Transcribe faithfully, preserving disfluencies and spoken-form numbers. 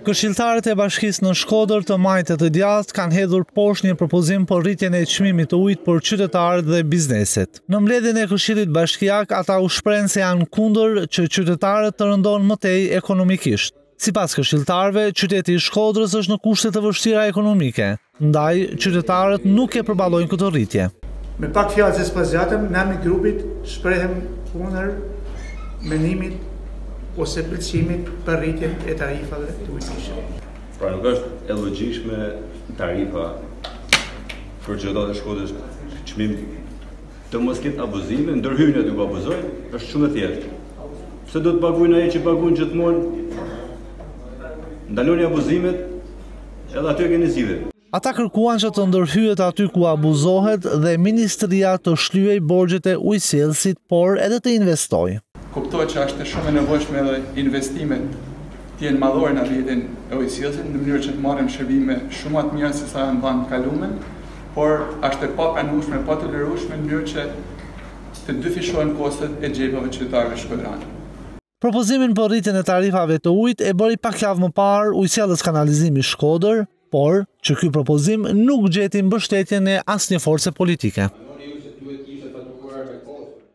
Këshilltarët e bashkisë në Shkodër të Majtë të Djathtë kanë hedhur poshtë një propozim për rritjen e çmimit të ujit për qytetarët dhe bizneset. Në mbledhjen e Këshillit Bashkiak, ata u shprehen se janë kundër që qytetarët të rëndohen më tej ekonomikisht. Sipas këshilltarëve, qyteti i Shkodrës është në kushte të vështira ekonomike, ndaj qytetarët nuk e përballojnë këtë rritje. Me pak fjalë se s'pas zgjatëm, ne me grupit shprehem kundër mendimit ose pëlqimit për rritjen e tarifave të ujit. Pra nuk është e logjikshme tarifa për qytetarët e Shkodrës çmim të mos ketë abuzime, ndërhyrjen e të abuzojnë, është shumë e thjeshtë. Pse do të paguajnë ai që paguajnë gjithmonë? Ndaloni abuzimet, edhe aty keni zgjidhje. Ata kërkuan që të ndërhyet aty ku abuzohet dhe ministria të shlyej borxhet e ujësjellësit, por edhe të investojë. Kuptohet që është shumë e nevojshme edhe investimet të jenë madhore në rrjetin e ujësjellësit në mënyrë që të marrim shërbime shumë më të mira se sa në vend kalumen, por është e papranueshme, pa tolerueshme në mënyrë që të dyfishohen kostet e xhepave të qytetarëve shkodran. Propozimin për rritjen e tarifave të ujit e bëri pak javë më parë ujësjellës Kanalizimi Shkodër, por që ky propozim nuk gjeti mbështetjen e asnjë force politike.